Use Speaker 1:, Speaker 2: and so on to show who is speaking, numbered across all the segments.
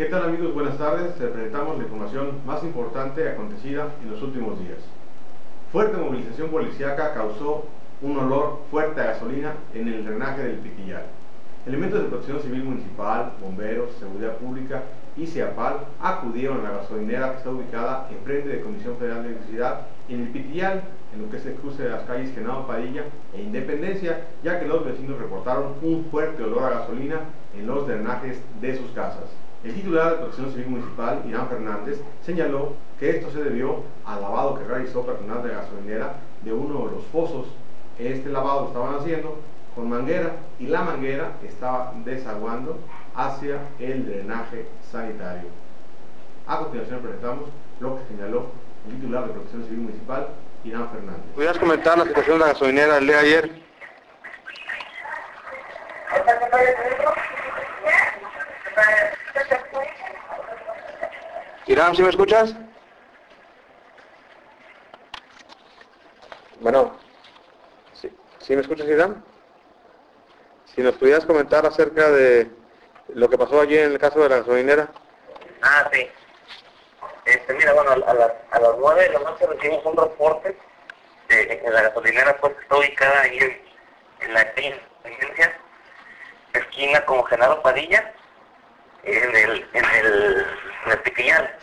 Speaker 1: ¿Qué tal amigos? Buenas tardes. Les presentamos la información más importante acontecida en los últimos días. Fuerte movilización policíaca causó un olor fuerte a gasolina en el drenaje del Pitillal. Elementos de protección civil municipal, bomberos, seguridad pública y CIAPAL acudieron a la gasolinera que está ubicada enfrente de Comisión Federal de Electricidad en el Pitillal, en lo que es el cruce de las calles Genaro Padilla e Independencia, ya que los vecinos reportaron un fuerte olor a gasolina en los drenajes de sus casas. El titular de Protección Civil Municipal, Irán Fernández, señaló que esto se debió al lavado que realizó personal de gasolinera de uno de los pozos. Este lavado lo estaban haciendo con manguera y la manguera estaba desaguando hacia el drenaje sanitario. A continuación presentamos lo que señaló el titular de Protección Civil Municipal, Irán Fernández.
Speaker 2: ¿Pudieras comentar la situación de la gasolinera el día de ayer? Irán, ¿sí me escuchas? Bueno, ¿sí me escuchas, Irán? Si nos pudieras comentar acerca de lo que pasó allí en el caso de la gasolinera.
Speaker 3: Sí. Mira, bueno, a las 9 de la noche recibimos un reporte en la gasolinera, pues, que está ubicada ahí en la calle Independencia, esquina con Genaro Padilla, en el Pitillal.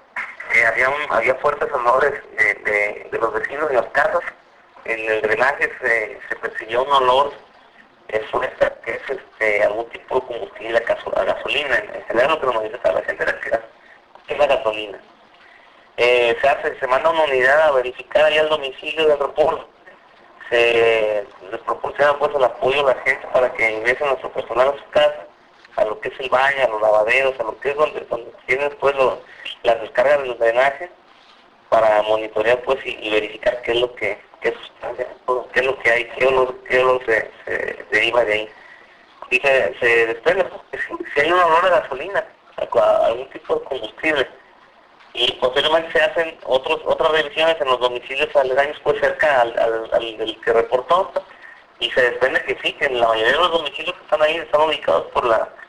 Speaker 3: Había fuertes olores de los vecinos de las casas. En el drenaje se percibió un olor fuerte, que es algún tipo de combustible a gasolina. En general lo que nos dice la gente era que es la gasolina. Se manda una unidad a verificar ahí al domicilio del reporte. Se les proporciona pues el apoyo a la gente para que ingresen nuestro personal a su casa, a lo que es el baño, a los lavaderos, a lo que es donde tienen pues las descargas del drenaje, para monitorear pues y verificar qué es lo que qué es lo que hay, qué olor se deriva de ahí. Y se desprende pues, si hay un olor a gasolina, a algún tipo de combustible. Y posteriormente se hacen otras revisiones en los domicilios aledaños, pues cerca al del que reportó, y se desprende que sí, que en la mayoría de los domicilios que están ahí están ubicados por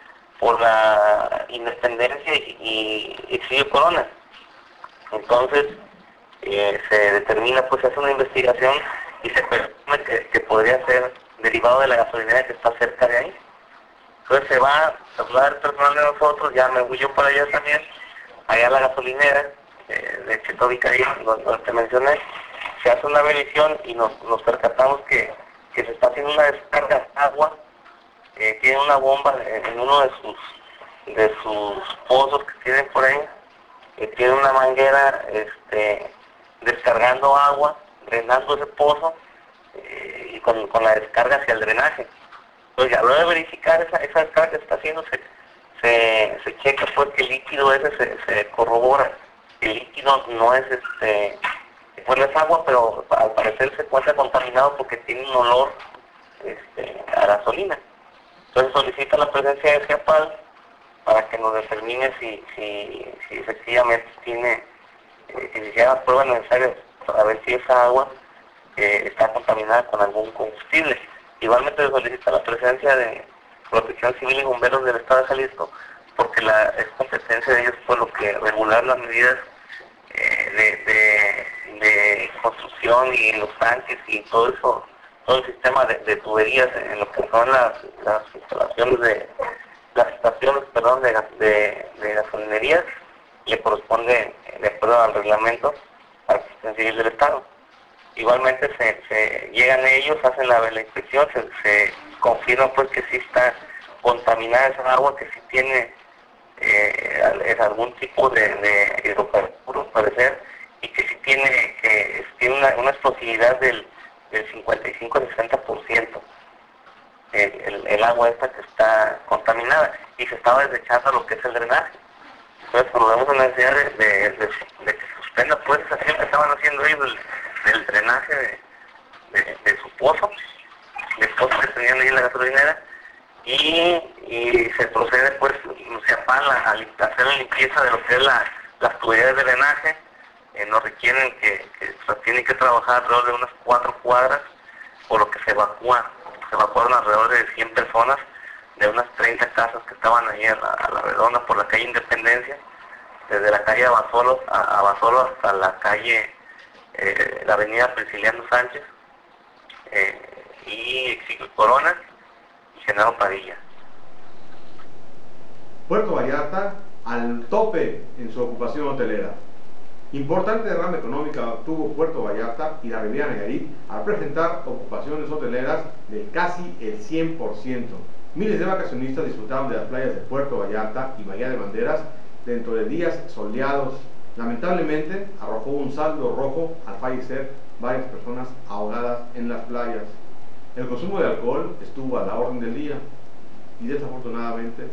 Speaker 3: la Independencia y Exilio Corona. Entonces se determina, pues se hace una investigación y se presume que podría ser derivado de la gasolinera que está cerca de ahí. Entonces se va a trasladar el personal de nosotros, ya me voy yo para allá también, allá a la gasolinera, de que está ubicada ahí, donde te mencioné. Se hace una revisión y nos percatamos que se está haciendo una descarga de agua. Tiene una bomba en uno de sus pozos que tienen por ahí, tiene una manguera descargando agua, drenando ese pozo, y con la descarga hacia el drenaje. Entonces, ya luego de verificar esa descarga que se está haciendo, se checa pues que el líquido ese se corrobora. El líquido no es pues no es agua, pero al parecer se encuentra contaminado porque tiene un olor a gasolina. Entonces solicita la presencia de CIAPAL para que nos determine si efectivamente tiene, si se hiciera las pruebas necesarias para ver si esa agua está contaminada con algún combustible. Igualmente se solicita la presencia de Protección Civil y Bomberos del Estado de Jalisco, porque es competencia de ellos por lo que regular las medidas de construcción y los tanques y todo eso, todo el sistema de tuberías en lo que son las instalaciones las estaciones, de gasolinerías. Le corresponde, de acuerdo al reglamento, a la Protección Civil del Estado. Igualmente se llegan ellos, hacen la inspección, se confirma pues que sí está contaminada esa agua, que sí tiene algún tipo de hidrocarburos, parecer, y que sí tiene una explosividad del 55-60%. El agua esta que está contaminada, y se estaba desechando lo que es el drenaje. Entonces, cuando vemos la necesidad de que se suspenda pues esa acción que estaban haciendo ellos del drenaje de su pozo, del pozo que tenían ahí en la gasolinera, y se procede pues se apala a hacer la limpieza de lo que es las tuberías de drenaje. Nos requieren que tienen que trabajar alrededor de unas 4 cuadras, por lo que se evacuaron alrededor de 100 personas de unas 30 casas que estaban ahí a la redonda por la calle Independencia, desde la calle Abasolo hasta la calle, la avenida Prisciliano Sánchez, y Exilio Corona y Genaro Padilla.
Speaker 1: Puerto Vallarta al tope en su ocupación hotelera. Importante derrama económica tuvo Puerto Vallarta y la Riviera Nayarit al presentar ocupaciones hoteleras de casi el 100%. Miles de vacacionistas disfrutaron de las playas de Puerto Vallarta y Bahía de Banderas dentro de días soleados. Lamentablemente arrojó un saldo rojo al fallecer varias personas ahogadas en las playas. El consumo de alcohol estuvo a la orden del día y desafortunadamente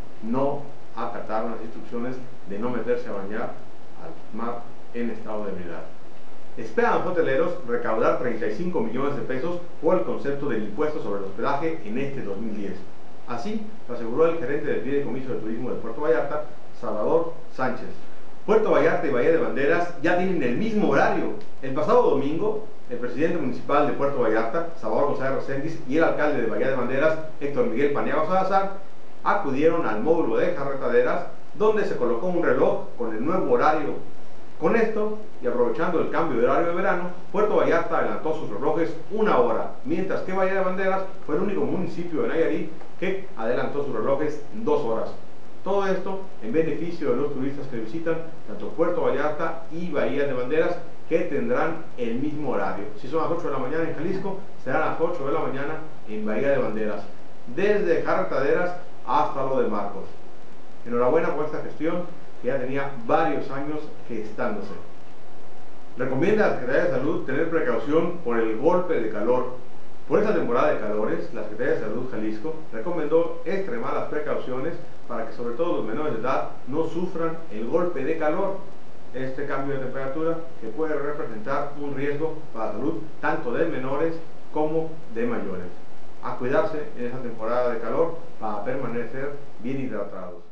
Speaker 1: no acataron las instrucciones de no meterse a bañar al mar en estado de ebriedad. Esperan los hoteleros recaudar 35 millones de pesos por el concepto del impuesto sobre el hospedaje en este 2010. Así lo aseguró el gerente del Fideicomiso de Turismo de Puerto Vallarta, Salvador Sánchez. Puerto Vallarta y Bahía de Banderas ya tienen el mismo horario. El pasado domingo, el presidente municipal de Puerto Vallarta, Salvador González Reséndiz, y el alcalde de Bahía de Banderas, Héctor Miguel Paniagua Salazar, acudieron al módulo de carretaderas, donde se colocó un reloj con el nuevo horario. Con esto, y aprovechando el cambio de horario de verano, Puerto Vallarta adelantó sus relojes una hora, mientras que Bahía de Banderas fue el único municipio de Nayarit que adelantó sus relojes 2 horas. Todo esto en beneficio de los turistas que visitan tanto Puerto Vallarta y Bahía de Banderas, que tendrán el mismo horario. Si son las 8 de la mañana en Jalisco, serán las 8 de la mañana en Bahía de Banderas, desde carretaderas hasta lo de Marcos. Enhorabuena por esta gestión que ya tenía varios años gestándose. Recomienda a la Secretaría de Salud tener precaución por el golpe de calor. Por esta temporada de calores, la Secretaría de Salud Jalisco recomendó extremar las precauciones para que sobre todo los menores de edad no sufran el golpe de calor. Este cambio de temperatura que puede representar un riesgo para la salud tanto de menores como de mayores. A cuidarse en esta temporada de calor para permanecer bien hidratados.